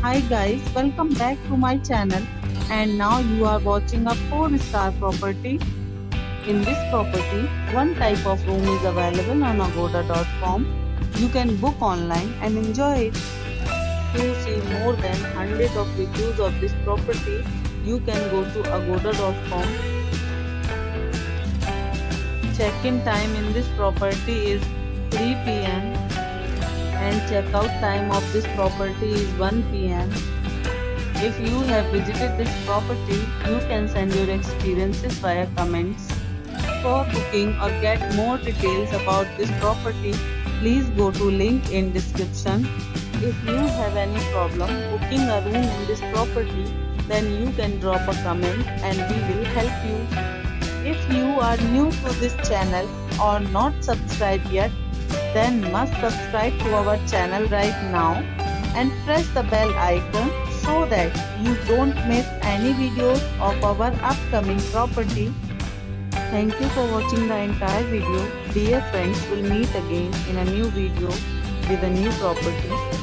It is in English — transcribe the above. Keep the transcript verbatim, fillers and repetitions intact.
Hi guys, welcome back to my channel, and now you are watching a four star property. In this property, one type of room is available on agoda dot com. You can book online and enjoy it. To see more than one hundred of reviews of this property, you can go to agoda dot com. Check-in time in this property is three p m and check-out time of this property is one p m If you have visited this property, you can send your experiences via comments. For booking or get more details about this property, please go to link in description. If you have any problem booking a room in this property, then you can drop a comment and we will help you. If you are new to this channel or not subscribed yet, then must subscribe to our channel right now and press the bell icon so that you don't miss any videos of our upcoming property. Thank you for watching the entire video. Dear friends, we'll meet again in a new video with a new property.